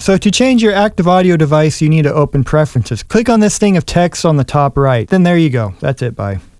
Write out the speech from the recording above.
So to change your active audio device, you need to open Preferences. Click on this thing of text on the top right. Then there you go. That's it. Bye.